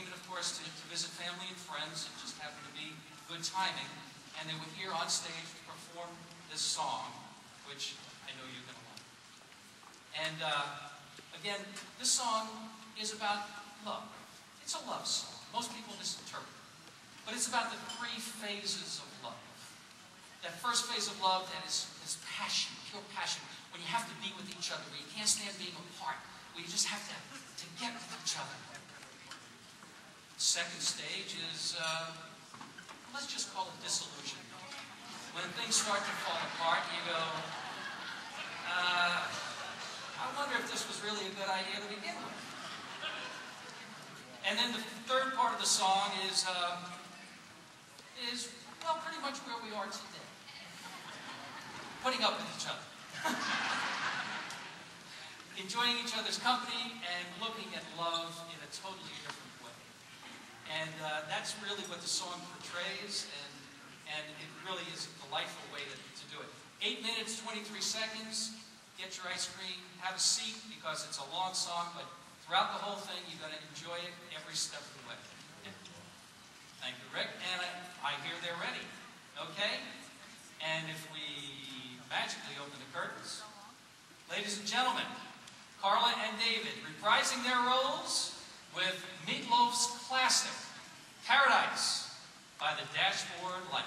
came in, of course, to visit family and friends. It just happened to be good timing. And they were here on stage to perform this song, which I know you're going to like. And again, this song is about love. It's a love song. Most people misinterpret it. But it's about the 3 phases of love. That first phase of love, that is passion, pure passion, when you have to be with each other, where you can't stand being apart, where you just have to get with each other. Second stage is, let's just call it disillusion. When things start to fall apart, you go, I wonder if this was really a good idea to begin with. And then the third part of the song is well, pretty much where we are today. Putting up with each other. Enjoying each other's company and looking at love in a totally different way. And that's really what the song portrays, and it really is a delightful way to do it. 8 minutes, 23 seconds. Get your ice cream, have a seat, because it's a long song, but throughout the whole thing, you're going to enjoy it every step of the way. Thank you, Rick. And I hear they're ready. Okay? And if we magically open the curtains, ladies and gentlemen, Carla and David reprising their roles with Meatloaf's classic, Paradise by the Dashboard Light.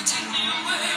take me away.